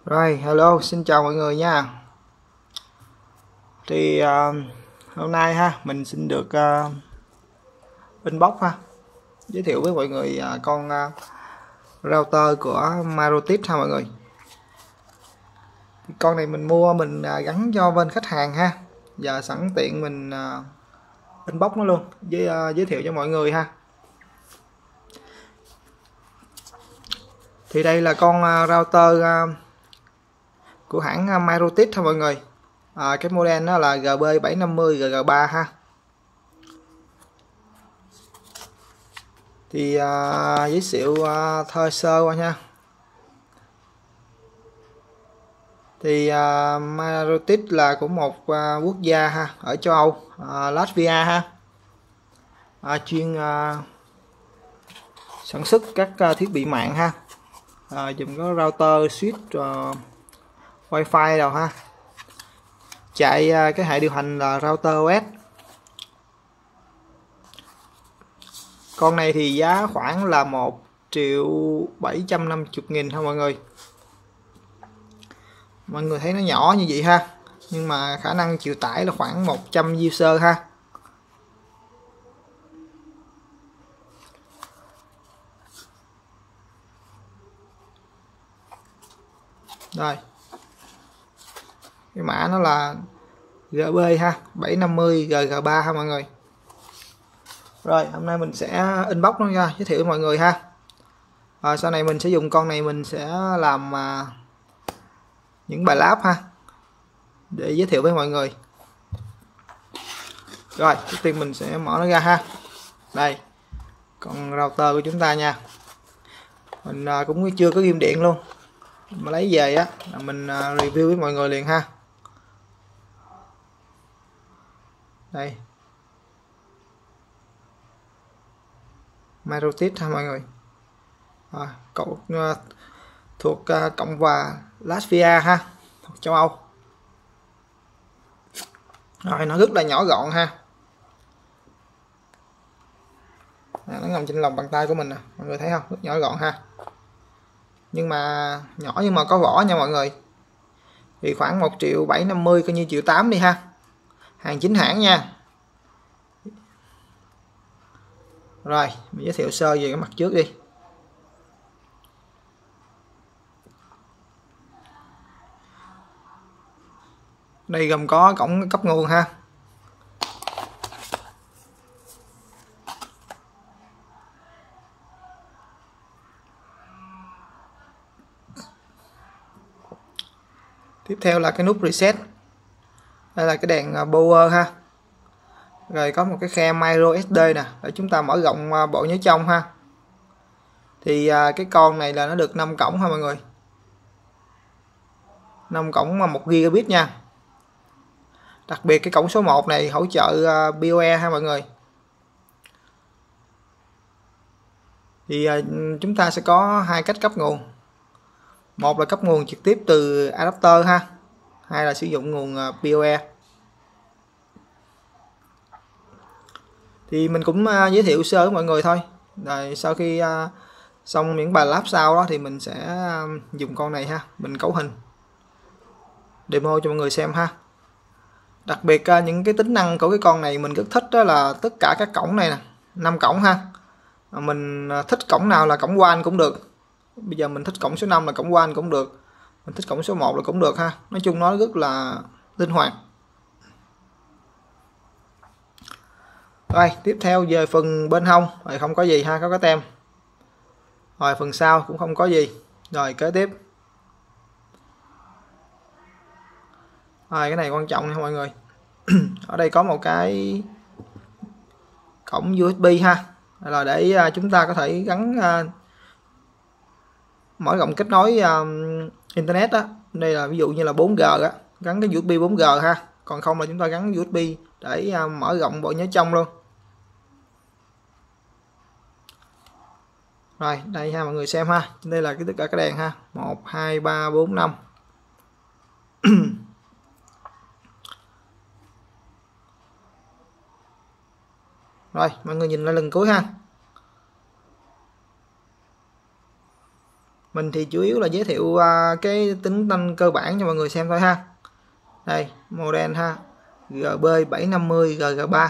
Rồi, hello, xin chào mọi người nha. Thì hôm nay mình xin được inbox giới thiệu với mọi người con router của Marotic mọi người. Thì con này mình mua mình gắn cho bên khách hàng Giờ sẵn tiện mình inbox nó luôn, giới thiệu cho mọi người Thì đây là con router của hãng Marotic mọi người. Cái model nó là GB750 GG3 Thì giới thiệu thơ sơ qua nha. Thì Marotic là của một quốc gia ở châu Âu, Latvia chuyên sản xuất các thiết bị mạng dùng có router, switch, wifi đâu chạy cái hệ điều hành là router OS. Con này thì giá khoảng là 1.750.000 mọi người. Mọi người thấy nó nhỏ như vậy nhưng mà khả năng chịu tải là khoảng 100 user Rồi, cái mã nó là GB 750 GG3 mọi người. Rồi, hôm nay mình sẽ inbox nó ra giới thiệu với mọi người sau này mình sẽ dùng con này, mình sẽ làm những bài lab để giới thiệu với mọi người. Rồi, trước tiên mình sẽ mở nó ra Đây, con router của chúng ta nha. Mình cũng chưa có ghim điện luôn, mà lấy về là mình review với mọi người liền Đây, Marotic mọi người. Cậu thuộc Cộng hòa Latvia thuộc châu Âu. Rồi, nó rất là nhỏ gọn nó nằm trên lòng bàn tay của mình mọi người thấy không, rất nhỏ gọn nhưng mà nhỏ nhưng mà có vỏ nha mọi người. Thì khoảng 1.750.000 coi như 1.800.000 đi hàng chính hãng nha. Rồi, mình giới thiệu sơ về cái mặt trước đi. Đây gồm có cổng cấp nguồn Tiếp theo là cái nút reset. Đây là cái đèn power Rồi có một cái khe micro SD nè để chúng ta mở rộng bộ nhớ trong Thì cái con này là nó được 5 cổng mọi người. 5 cổng mà 1 gigabit nha. Đặc biệt cái cổng số 1 này hỗ trợ PoE mọi người. Thì chúng ta sẽ có hai cách cấp nguồn. Một là cấp nguồn trực tiếp từ adapter hai là sử dụng nguồn PoE. Thì mình cũng giới thiệu sơ với mọi người thôi. Rồi sau khi xong những bài lab sau đó thì mình sẽ dùng con này mình cấu hình demo cho mọi người xem Đặc biệt những cái tính năng của cái con này mình rất thích, đó là tất cả các cổng này nè, 5 cổng mình thích cổng nào là cổng WAN cũng được. Bây giờ mình thích cổng số 5 là cổng WAN cũng được, mình thích cổng số 1 là cũng được Nói chung nó rất là linh hoạt. Rồi tiếp theo về phần bên hông rồi không có gì có cái tem. Rồi phần sau cũng không có gì. Rồi kế tiếp. Rồi cái này quan trọng nha mọi người. Ở đây có một cái cổng USB là để chúng ta có thể gắn mở rộng kết nối internet Đây là ví dụ như là 4G gắn cái USB 4G còn không là chúng ta gắn USB để mở rộng bộ nhớ trong luôn. Rồi đây mọi người xem đây là tất cả cái đèn 1 2 3 4 5. Rồi mọi người nhìn lại lần cuối Mình thì chủ yếu là giới thiệu cái tính năng cơ bản cho mọi người xem thôi ha. Đây, model ha, GB750 GG3.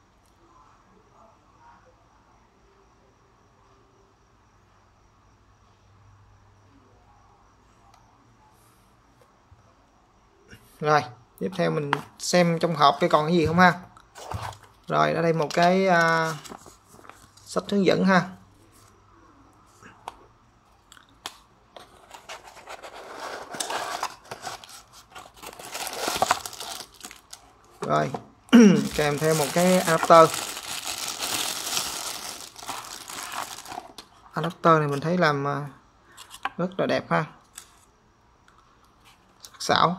Rồi, tiếp theo mình xem trong hộp cái còn cái gì không ha. Rồi, ở đây một cái sách hướng dẫn ha. Rồi, kèm theo một cái adapter. Adapter này mình thấy làm rất là đẹp ha, sắc sảo.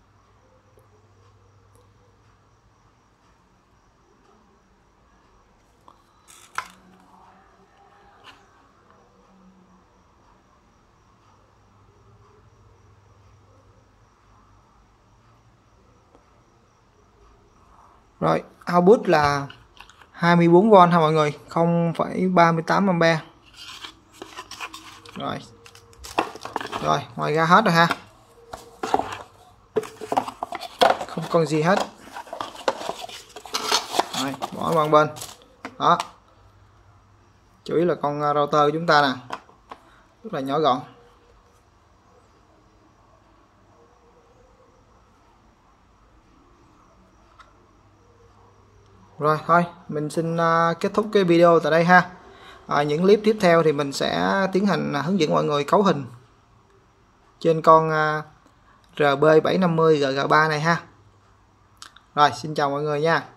Rồi, output là 24V ha mọi người, 0,38A. Rồi. Rồi, ngoài ra hết rồi ha. Không còn gì hết. Rồi, bỏ qua bên. Đó. Chủ yếu là con router của chúng ta nè. Rất là nhỏ gọn. Rồi thôi, mình xin kết thúc cái video tại đây ha. Những clip tiếp theo thì mình sẽ tiến hành hướng dẫn mọi người cấu hình trên con RB750 GG3 này ha. Rồi, xin chào mọi người nha.